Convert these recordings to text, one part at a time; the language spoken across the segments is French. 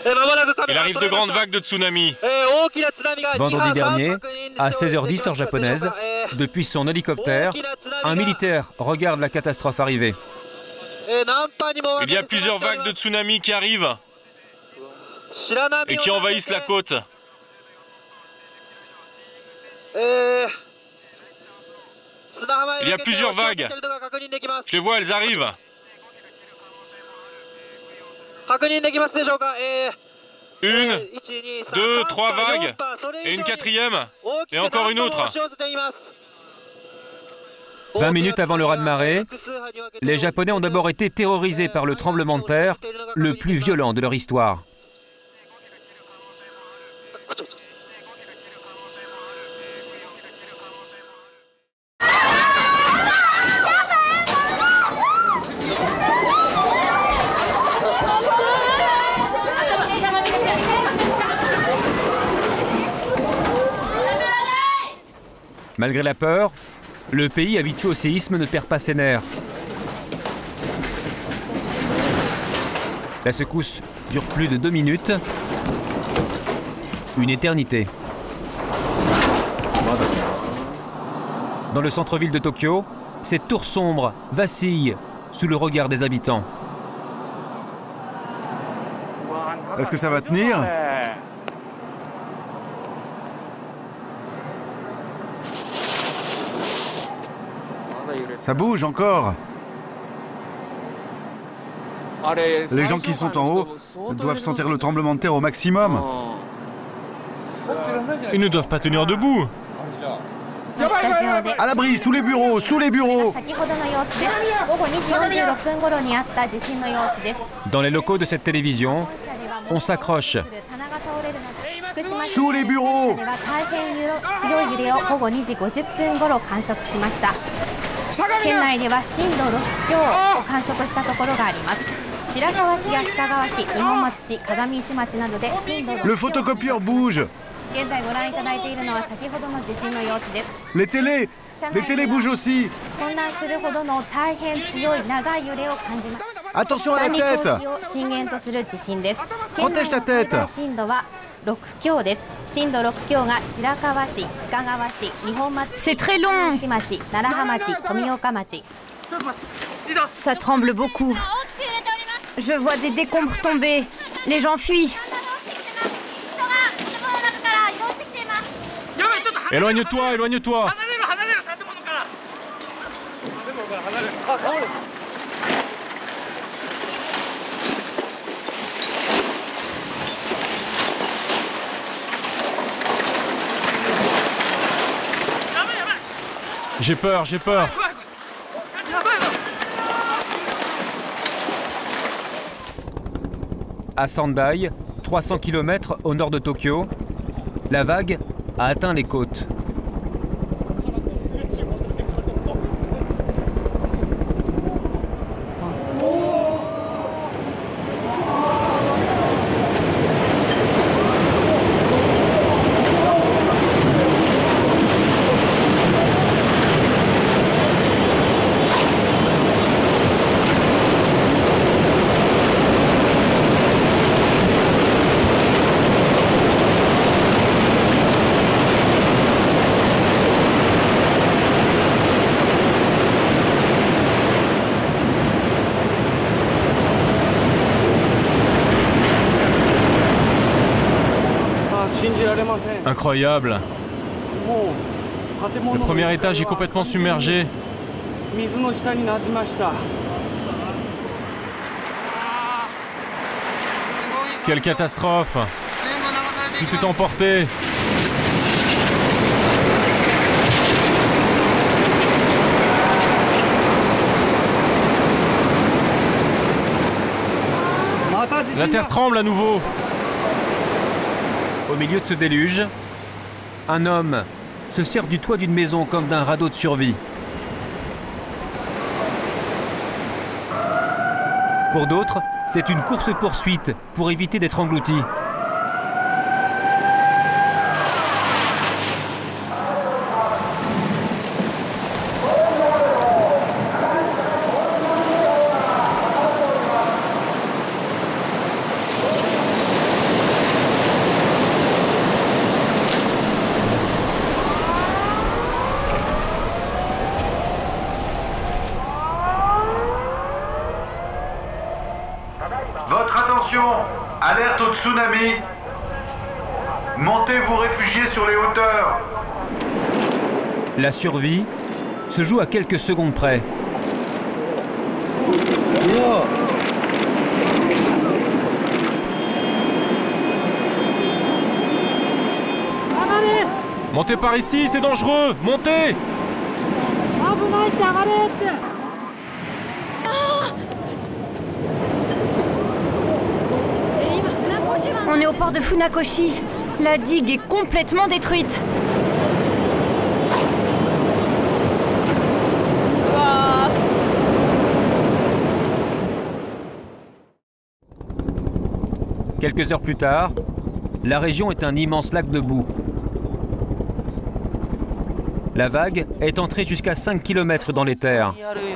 Il arrive de grandes vagues de tsunami. Vendredi dernier, à 16h10 heure japonaise, depuis son hélicoptère, un militaire regarde la catastrophe arriver. Il y a plusieurs vagues de tsunami qui arrivent et qui envahissent la côte. Il y a plusieurs vagues. Je les vois, elles arrivent. Une, deux, trois vagues. Et une quatrième. Et encore une autre. 20 minutes avant le raz-de-marée, les Japonais ont d'abord été terrorisés par le tremblement de terre le plus violent de leur histoire. Malgré la peur, le pays habitué au séisme ne perd pas ses nerfs. La secousse dure plus de 2 minutes. Une éternité. Dans le centre-ville de Tokyo, cette tour sombre vacille sous le regard des habitants. Est-ce que ça va tenir ? Ça bouge encore. Les gens qui sont en haut doivent sentir le tremblement de terre au maximum. Ils ne doivent pas tenir debout. À l'abri, sous les bureaux, sous les bureaux. Dans les locaux de cette télévision, on s'accroche. Sous les bureaux. Le photocopieur bouge. Les télés bougent aussi. Attention à la tête. Protège ta tête. C'est très long. Ça tremble beaucoup. Je vois des décombres tomber. Les gens fuient. Éloigne-toi, éloigne-toi. J'ai peur, j'ai peur. À Sendai, 300 km au nord de Tokyo, la vague a atteint les côtes. Incroyable. Le premier étage est complètement submergé. Quelle catastrophe! Tout est emporté. La terre tremble à nouveau. Au milieu de ce déluge, un homme se sert du toit d'une maison comme d'un radeau de survie. Pour d'autres, c'est une course-poursuite pour éviter d'être engloutis. Votre attention, alerte au tsunami. Montez vous réfugier sur les hauteurs. La survie se joue à quelques secondes près. Montez par ici, c'est dangereux. Montez. On est au port de Funakoshi. La digue est complètement détruite. Quelques heures plus tard, la région est un immense lac de boue. La vague est entrée jusqu'à 5 km dans les terres.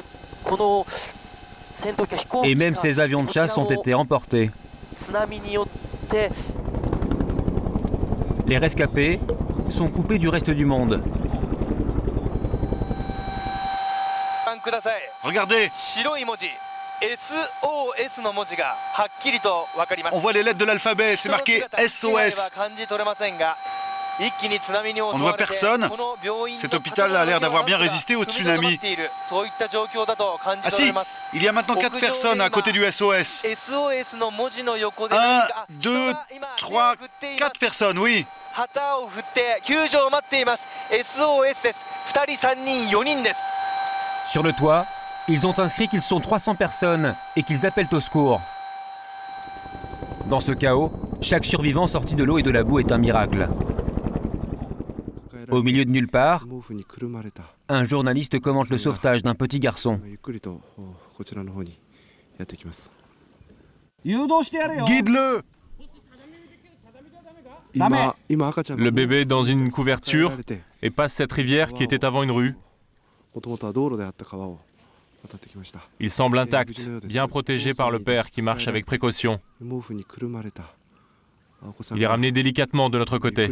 Et même ces avions de chasse ont été emportés. Les rescapés sont coupés du reste du monde. Regardez, on voit les lettres de l'alphabet, c'est marqué SOS. On ne voit personne. Cet hôpital a l'air d'avoir bien résisté au tsunami. Ah si, il y a maintenant 4 personnes à côté du SOS. 1, 2, 3, 4 personnes, oui. Sur le toit, ils ont inscrit qu'ils sont 300 personnes et qu'ils appellent au secours. Dans ce chaos, chaque survivant sorti de l'eau et de la boue est un miracle. Au milieu de nulle part, un journaliste commente le sauvetage d'un petit garçon. Guide-le. Le bébé est dans une couverture et passe cette rivière qui était avant une rue. Il semble intact, bien protégé par le père qui marche avec précaution. Il est ramené délicatement de notre côté.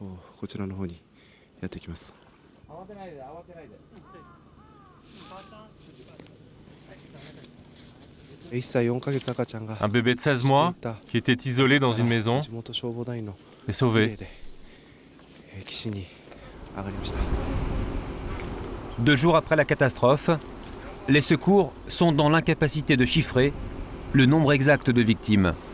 Un bébé de 16 mois qui était isolé dans une maison est sauvé. 2 jours après la catastrophe, les secours sont dans l'incapacité de chiffrer le nombre exact de victimes.